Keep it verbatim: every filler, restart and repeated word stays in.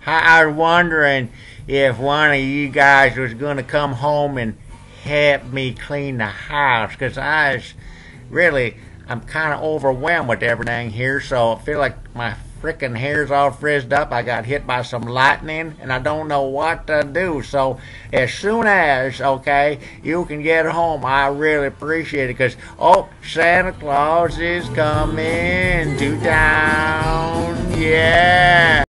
I was wondering if one of you guys was going to come home and help me clean the house, because I was really, I'm kind of overwhelmed with everything here, so I feel like my freaking hair's all frizzed up. I got hit by some lightning, and I don't know what to do. So as soon as, okay, you can get home, I really appreciate it, because, oh, Santa Claus is coming to town, yeah.